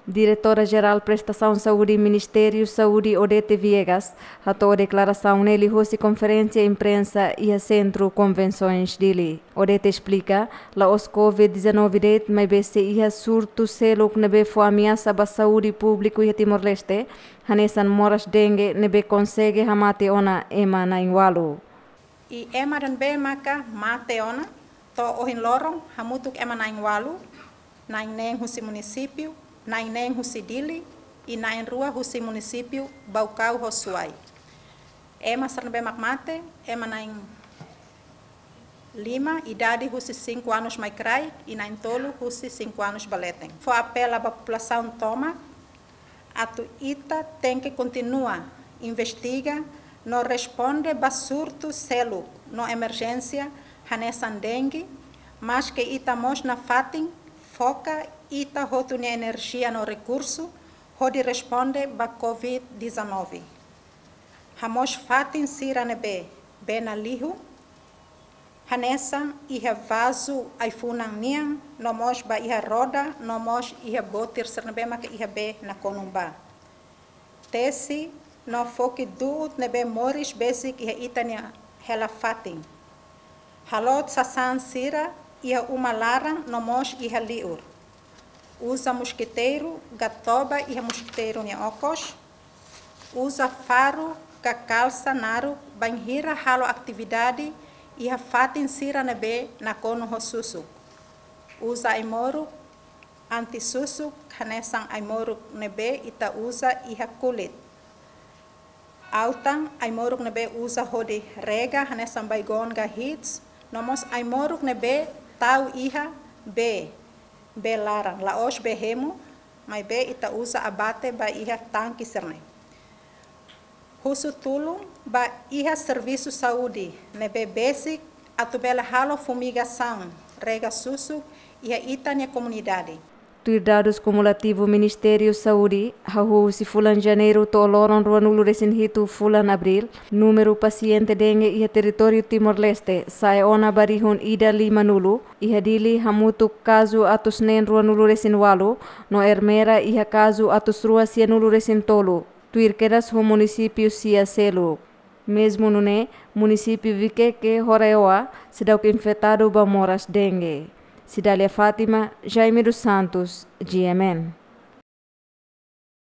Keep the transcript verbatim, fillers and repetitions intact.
Diretora-Geral Prestação Saúde Ministério Saúde Odete Viegas, ratou a declaração nele hoje conferência imprensa e a centro convenções dele. Odete explica, la os covid dezenove det mai bese ia surto selo que nebe foi ameaça ba saúde público e Timor-Leste, hanesan moras dengue nebe consegue hamate ona ema na inwalu. I ema dan be maka mate ona, to ohin lorong hamutuk ema na inwalu, na ineng husi município, na ineng husi dili, e na rua husi município Baucau Rosuai. Ema sarnabe makmate, ema na in Lima, idade husi cinco anos mais crai, e na tolo husi cinco anos baletem. Foi apelo à população toma, atu ita tem que continuar, investiga, não responde ba surto selo, no emergência, hanesan dengue, mas que ita mos na fatin, foca ita hotu ne energia no recurso, hodi responde ba covid dezenove. Hamos fatin sira nebe, bena lihu, hanesan iha vaso aifunang niang, no mos ba iha roda, no mos iha botir sernebe maka iha be na konumba. Tesi, no foki duut nebe moris basic iha itania hela fatin. Halot sasan sira, iha uma larang no mos iha liur. Usa mosquiteiro, gatoba iha mosquiteiro ni okos. Usa faro, kakalsa naru, banhira halo atividade, iha fatin sira nebe na kono hosusuk. Usa aimoru, antisusuk, hanesang aimoru nebe ita usa iha kulit. Autang aimoruk nebe usa hodi rega hanesang baigon ga hits, nomos aimoruk nebe tau iha be be larang laos behemu mai be ita usa abate ba iha tanki serne. Husu tulung ba iha serviço saúde nebe basic atubela halo fumigação rega susu iha ita nia comunidade. Tuir dados cumulativo Ministério Saúde, hahu si fulan janeiro to loron ruanulu resin hitu fulan abril, número paciente dengue iha território Timor-Leste, sai ona barihun ida lima nulu, iha dili hamutu caso atus nen ruanulu resin walu, no ermera iha caso atus rua sia nulu resin tolu, tuir keras ho município sia selu. Mesmo nune, município Viqueque, Horeoa, sedau infectado ba moras dengue. Cidália Fátima, Jaime dos Santos, G M N.